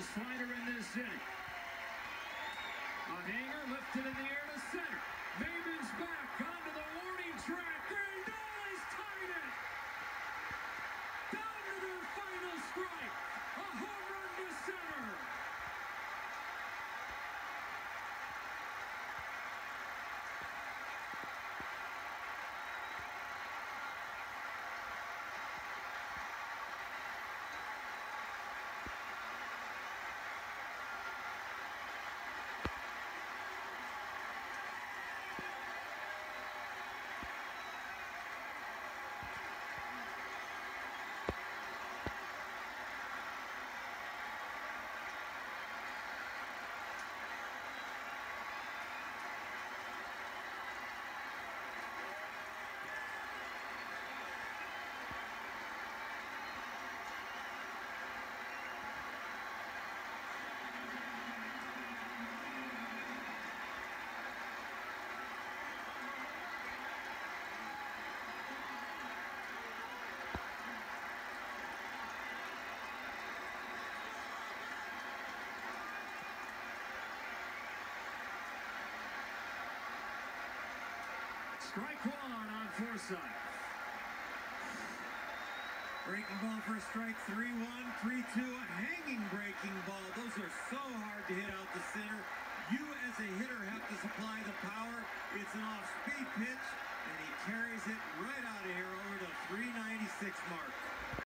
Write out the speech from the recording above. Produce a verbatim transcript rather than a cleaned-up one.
fastest fighter in this city. A hanger lifted in the air to center. Maybin's back onto the warning track. Grandal has tied it. Down to their final strike. A home run to center. Strike one on Forsythe. Breaking ball for a strike, three one, three two, a hanging breaking ball. Those are so hard to hit out the center. You as a hitter have to supply the power. It's an off-speed pitch, and he carries it right out of here over the three ninety-six mark.